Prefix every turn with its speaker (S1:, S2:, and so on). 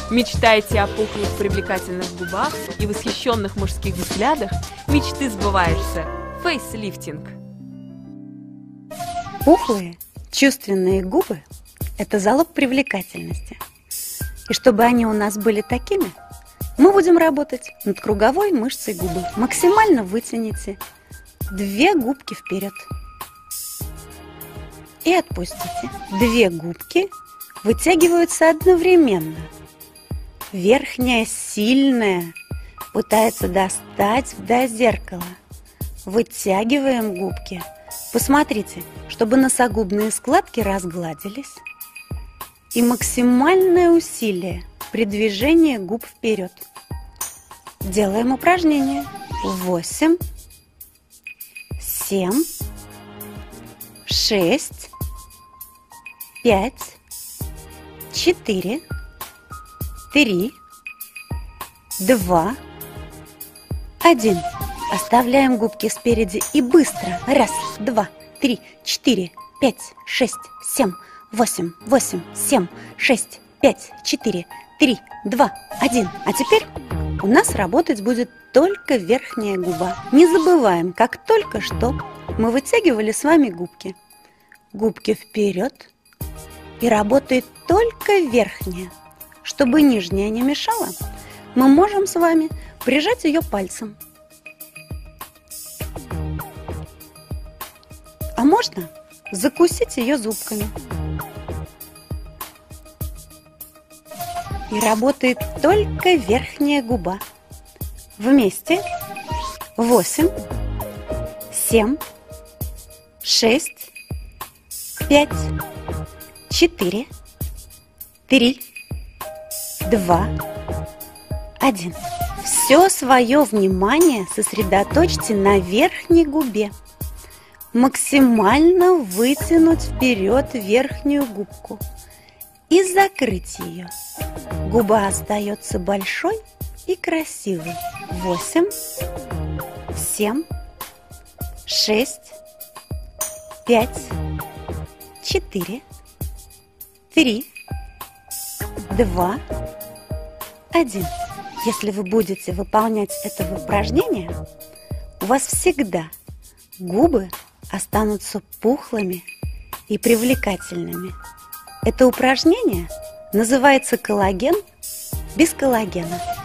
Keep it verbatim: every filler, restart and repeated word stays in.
S1: Мечтаете о пухлых привлекательных губах и восхищенных мужских взглядах? Мечты сбываются. Фейслифтинг.
S2: Пухлые, чувственные губы – это залог привлекательности. И чтобы они у нас были такими, мы будем работать над круговой мышцей губы. Максимально вытяните две губки вперед. И отпустите. Две губки вытягиваются одновременно. Верхняя сильная пытается достать до зеркала. Вытягиваем губки. Посмотрите, чтобы носогубные складки разгладились. И максимальное усилие при движении губ вперед. Делаем упражнение. Восемь, семь, шесть, пять, четыре, три, два, один. Оставляем губки спереди и быстро. Раз, два, три, четыре, пять, шесть, семь, восемь, восемь, семь, шесть, пять, четыре, три, два, один. А теперь у нас работать будет только верхняя губа. Не забываем, как только что мы вытягивали с вами губки. Губки вперед. И работает только верхняя. Чтобы нижняя не мешала, мы можем с вами прижать ее пальцем. А можно закусить ее зубками. И работает только верхняя губа. Вместе. Восемь, семь, шесть, пять, четыре, три, два, один. Все свое внимание сосредоточьте на верхней губе. Максимально вытянуть вперед верхнюю губку и закрыть ее. Губа остается большой и красивой. Восемь, семь, шесть, пять, четыре, три, два, один. Если вы будете выполнять это упражнение, у вас всегда губы останутся пухлыми и привлекательными. Это упражнение называется коллаген без коллагена.